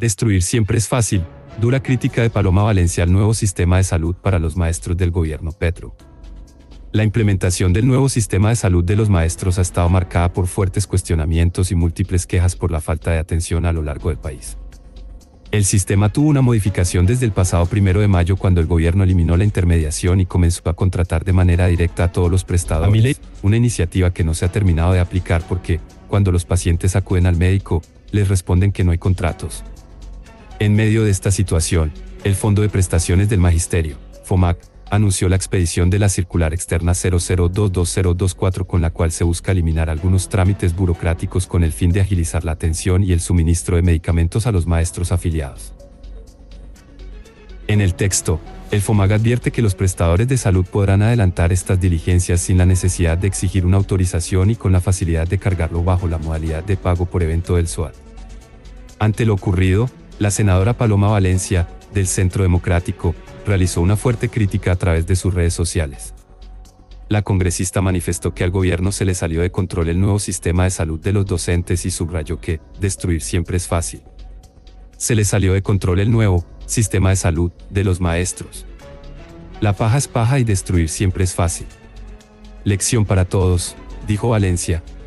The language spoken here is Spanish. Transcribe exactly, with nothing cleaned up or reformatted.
Destruir siempre es fácil. Dura crítica de Paloma Valencia al nuevo sistema de salud para los maestros del gobierno Petro. La implementación del nuevo sistema de salud de los maestros ha estado marcada por fuertes cuestionamientos y múltiples quejas por la falta de atención a lo largo del país. El sistema tuvo una modificación desde el pasado primero de mayo cuando el gobierno eliminó la intermediación y comenzó a contratar de manera directa a todos los prestadores, una iniciativa que no se ha terminado de aplicar porque, cuando los pacientes acuden al médico, les responden que no hay contratos. En medio de esta situación, el Fondo de Prestaciones del Magisterio, FOMAC, anunció la expedición de la circular externa cero cero dos dos cero dos cuatro con la cual se busca eliminar algunos trámites burocráticos con el fin de agilizar la atención y el suministro de medicamentos a los maestros afiliados. En el texto, el FOMAC advierte que los prestadores de salud podrán adelantar estas diligencias sin la necesidad de exigir una autorización y con la facilidad de cargarlo bajo la modalidad de pago por evento del S O A T. Ante lo ocurrido, la senadora Paloma Valencia, del Centro Democrático, realizó una fuerte crítica a través de sus redes sociales. La congresista manifestó que al gobierno se le salió de control el nuevo sistema de salud de los docentes y subrayó que destruir siempre es fácil. Se le salió de control el nuevo sistema de salud de los maestros. La paja es paja y destruir siempre es fácil. Lección para todos, dijo Valencia,